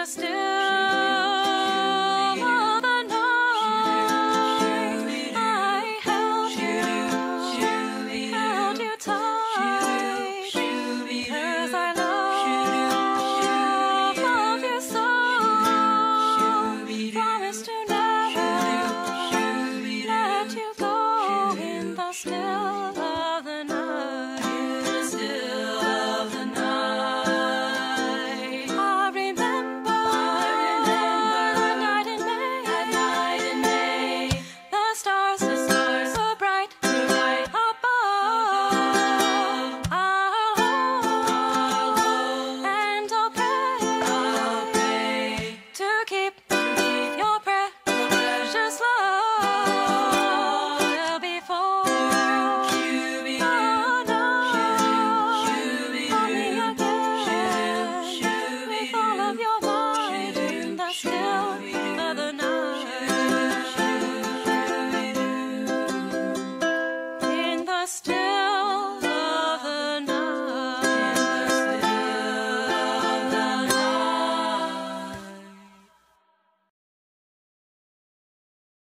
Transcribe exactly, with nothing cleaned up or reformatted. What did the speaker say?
the still of the night, I held you, held you tight, 'cause I love, love you so. Promise to never let you go in the still of the night, in the still of the night. I remember, I remember that night in May, that night in May. The stars, the stars were bright, were bright above. I'll hold and I'll pray, I'll pray to keep your precious love well before you be oh no, hold me again with all of your might in the still of the night, in the still